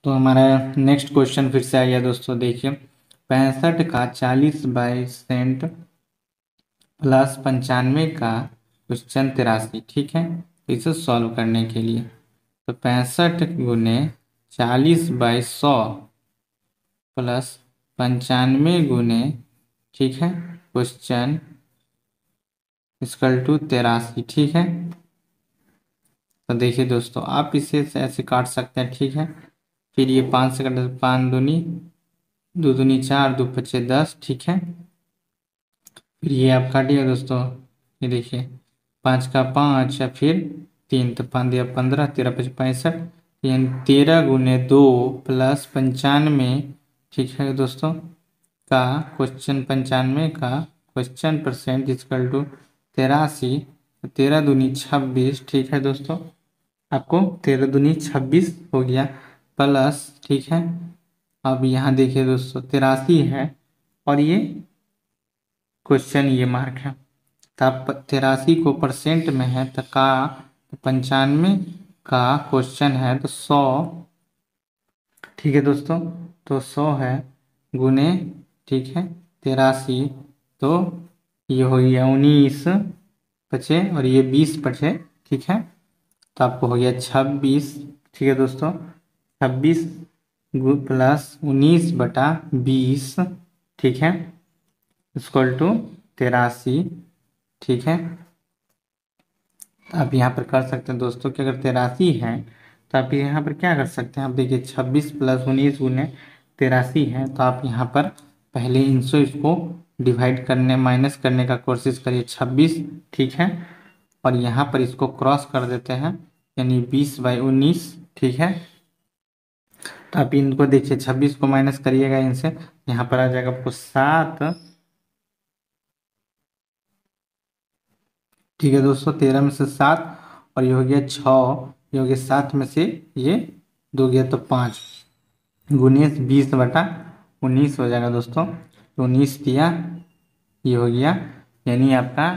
तो हमारा next question फिर से आ गया दोस्तों। देखिए 65 का 40/100 प्लस 95 का क्वेश्चन 83। ठीक है, इसे सॉल्व करने के लिए तो 65 गुने 40/100 प्लस 95 गुने, ठीक है, क्वेश्चन इक्वल टू 83। ठीक है, तो देखिए दोस्तों आप इसे ऐसे काट सकते हैं। ठीक है, फिर ये 5 से कट, 5 दूनी 2 दूनी 4, 2 पचे 10। ठीक है, फिर ये आप काटिए दोस्तों। ये देखिए 5 का 5 या फिर 3, तो 5 दिया 15, 13 पचे 65, यानी 13 गुने 2 प्लस 95। ठीक है दोस्तों, का क्वेश्चन 95 का क्वेश्चन परसेंट इक्वल टू 83। 13 दूनी 26। ठीक है दोस्तों, आपको 13 दूनी 26 हो गया प्लस, ठीक है। अब यहाँ देखिए दोस्तों 83 है और ये क्वेश्चन ये मार्क है, तो आप 83 को परसेंट में है तो का 95 का क्वेश्चन है तो 100। ठीक है दोस्तों, तो 100 है गुने, ठीक है, 83, तो ये हो गया 19 पचे और ये 20 पचे। ठीक है, तो आपको हो गया 26। ठीक है दोस्तों, 26 प्लस 19/20, ठीक है, इक्वल टू 83। ठीक है, तो आप यहाँ पर कर सकते हैं दोस्तों कि अगर 83 है तो आप यहाँ पर क्या कर सकते हैं। आप देखिए 26 प्लस 19 गुने 83 है, तो आप यहाँ पर पहले इनसे इसको डिवाइड करने, माइनस करने का कोशिश करिए 26। ठीक है, और यहाँ पर इसको क्रॉस कर देते हैं, यानी 20/19। ठीक है, तो आप इनको देखिए 26 को माइनस करिएगा इनसे, यहाँ पर आ जाएगा आपको 7। ठीक है दोस्तों, 13 में से 7 और ये हो गया 6, ये हो गया 7 में से ये 2 गया तो 5 गुने 20/19 हो जाएगा दोस्तों। तो 19 दिया, ये हो गया, यानी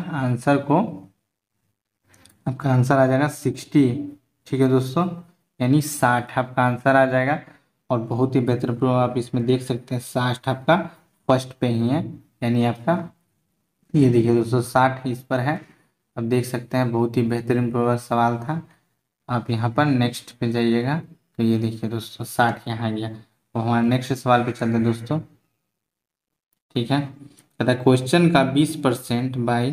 आपका आंसर आ जाएगा 60। ठीक है दोस्तों, यानी 60 आपका आंसर आ जाएगा। और बहुत ही बेहतर प्रो आप इसमें देख सकते हैं 60 आपका फर्स्ट पे ही है, यानी आपका ये देखिए दोस्तों 60 इस पर है। अब देख सकते हैं बहुत ही बेहतरीन प्रो सवाल था। आप यहाँ पर नेक्स्ट पे जाइएगा तो ये देखिए दोस्तों 60 यहाँ आ गया। तो हमारे नेक्स्ट सवाल पे चलते हैं दोस्तों। ठीक है, कहता है क्वेश्चन का 20% बाई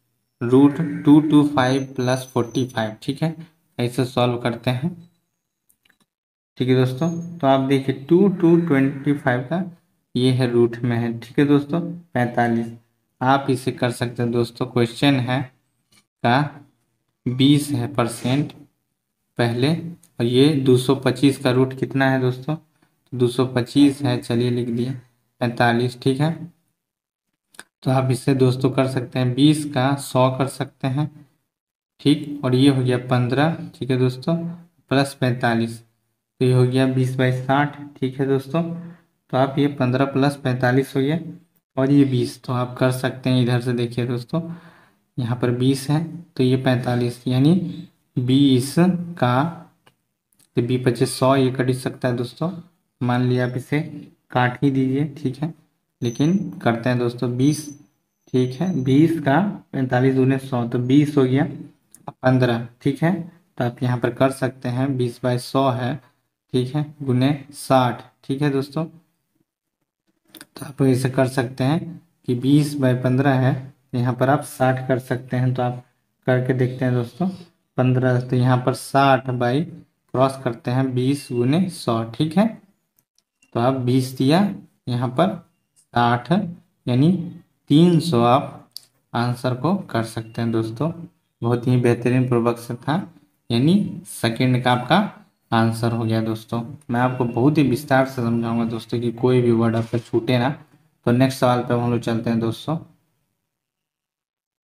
√225 प्लस 45। ठीक है, ऐसे सॉल्व करते हैं। ठीक है दोस्तों, तो आप देखिए 225 का ये है रूट में है। ठीक है दोस्तों, 45 आप इसे कर सकते हैं दोस्तों। क्वेश्चन है का 20 है परसेंट पहले, और ये 225 का रूट कितना है दोस्तों, 225 है, चलिए लिख दिए 45। ठीक है, तो आप इससे दोस्तों कर सकते हैं 20 का 100 कर सकते हैं। ठीक, और ये हो गया 15। ठीक है दोस्तों, प्लस 45, तो ये हो गया 20/60। ठीक है दोस्तों, तो आप ये 15 प्लस 45 हो गया और ये 20, तो आप कर सकते हैं इधर से। देखिए दोस्तों यहाँ पर 20 है तो ये 45, यानी 20 का, तो 20×5 100 ये कट ही सकता है दोस्तों। मान लिया आप इसे काट ही दीजिए। ठीक है, लेकिन करते हैं दोस्तों 20। ठीक है, 20 का 45 दूने 100, तो 20 हो गया 15। ठीक है, तो आप यहाँ पर कर सकते हैं 20/100 है, ठीक है, गुने 60। ठीक है दोस्तों, तो आप ऐसे कर सकते हैं कि 20/15 है, यहाँ पर आप 60 कर सकते हैं। तो आप करके देखते हैं दोस्तों। 15, तो यहाँ पर 60 बाई क्रॉस करते हैं 20 गुने 100। ठीक है, तो आप 20 दिया, यहाँ पर 60, यानी 300 आप आंसर को कर सकते हैं दोस्तों। बहुत ही बेहतरीन प्रोडक्ट था, यानी सेकंड का आपका आंसर हो गया दोस्तों। मैं आपको बहुत ही विस्तार से समझाऊंगा दोस्तों कि कोई भी वर्ड आपका छूटे ना। तो नेक्स्ट सवाल पे हम लोग चलते हैं दोस्तों।